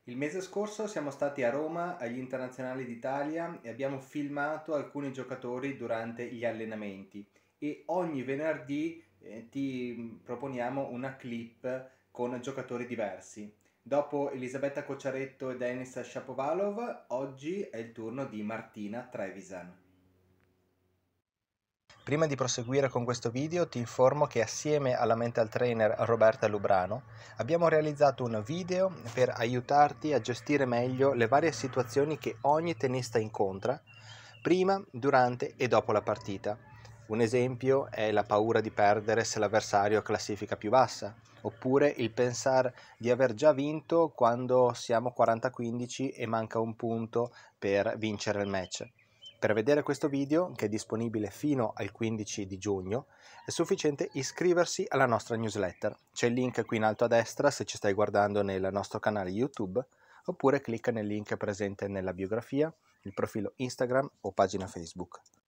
Il mese scorso siamo stati a Roma agli Internazionali d'Italia e abbiamo filmato alcuni giocatori durante gli allenamenti e ogni venerdì ti proponiamo una clip con giocatori diversi. Dopo Elisabetta Cocciaretto e Denis Shapovalov, oggi è il turno di Martina Trevisan. Prima di proseguire con questo video ti informo che assieme alla mental trainer Roberta Lubrano abbiamo realizzato un video per aiutarti a gestire meglio le varie situazioni che ogni tennista incontra prima, durante e dopo la partita. Un esempio è la paura di perdere se l'avversario ha classifica più bassa, oppure il pensare di aver già vinto quando siamo 40-15 e manca un punto per vincere il match. Per vedere questo video, che è disponibile fino al 15 di giugno, è sufficiente iscriversi alla nostra newsletter. C'è il link qui in alto a destra se ci stai guardando nel nostro canale YouTube, oppure clicca nel link presente nella biografia, il profilo Instagram o pagina Facebook.